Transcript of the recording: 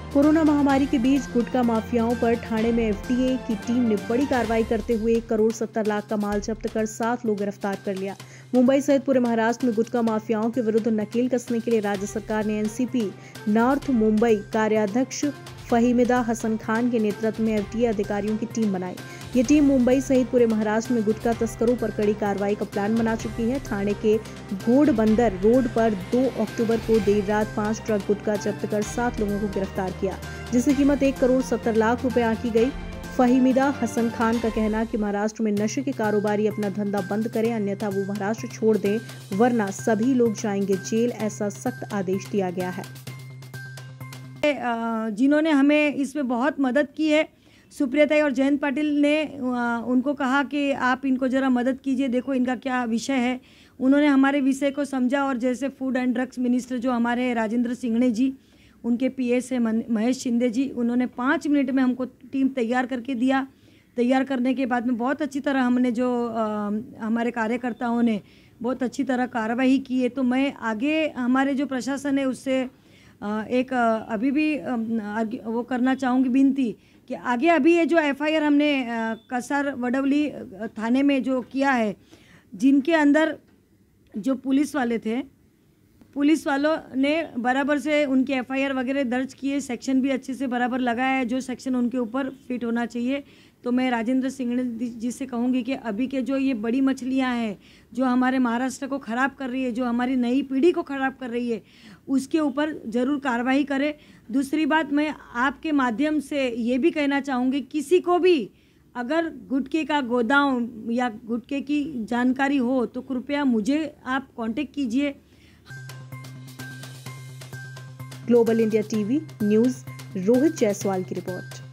Corona महामारी के बीच गुटखा माफियाओं पर ठाणे में एफडीए की टीम ने बड़ी कार्रवाई करते हुए 1,70,00,000 का माल जब्त कर 7 लोग गिरफ्तार कर लिया। मुंबई सहित पूरे महाराष्ट्र में गुटखा माफियाओं के विरुद्ध नकेल कसने के लिए राज्य सरकार ने एनसीपी नॉर्थ मुंबई कार्याध्यक्ष फहीमिदा हसन खान के नेतृत्व में एफडीए अधिकारियों की टीम बनाई। ये टीम मुंबई सहित पूरे महाराष्ट्र में गुटखा तस्करों पर कड़ी कार्रवाई का प्लान बना चुकी है। ठाणे के घोड़बंदर रोड पर 2 अक्टूबर को देर रात 5 ट्रक गुटखा जब्त कर 7 लोगों को गिरफ्तार किया, जिसकी कीमत 1,70,00,000 रुपए आंकी गई। फहीमिदा हसन खान का कहना कि महाराष्ट्र में नशे के कारोबारी अपना धंधा बंद करें, अन्यथा वो महाराष्ट्र छोड़ दें, वरना सभी लोग जाएंगे जेल। ऐसा सख्त आदेश दिया गया है। जिन्होंने हमें इसमें बहुत मदद की है, सुप्रियता और जयंत पाटिल ने उनको कहा कि आप इनको ज़रा मदद कीजिए, देखो इनका क्या विषय है। उन्होंने हमारे विषय को समझा और जैसे फूड एंड ड्रग्स मिनिस्टर जो हमारे राजेंद्र सिंघणे जी, उनके पीएस है महेश शिंदे जी, उन्होंने 5 मिनट में हमको टीम तैयार करके दिया। तैयार करने के बाद में बहुत अच्छी तरह हमने जो हमारे कार्यकर्ताओं ने बहुत अच्छी तरह कार्रवाई की है। तो मैं आगे हमारे जो प्रशासन है उससे एक अभी भी वो करना चाहूँगी विनती कि आगे अभी ये जो एफआईआर हमने कसार वडवली थाने में जो किया है, जिनके अंदर जो पुलिस वाले थे, पुलिस वालों ने बराबर से उनके एफआईआर वगैरह दर्ज किए, सेक्शन भी अच्छे से बराबर लगाया है जो सेक्शन उनके ऊपर फिट होना चाहिए। तो मैं राजेंद्र सिंघणे जी से कहूँगी कि अभी के जो ये बड़ी मछलियाँ हैं जो हमारे महाराष्ट्र को ख़राब कर रही है, जो हमारी नई पीढ़ी को ख़राब कर रही है, उसके ऊपर ज़रूर कार्रवाई करें। दूसरी बात, मैं आपके माध्यम से ये भी कहना चाहूँगी, किसी को भी अगर गुटखे का गोदाम या गुटखे की जानकारी हो तो कृपया मुझे आप कांटेक्ट कीजिए। Global India TV news Rohit Jaiswal की रिपोर्ट।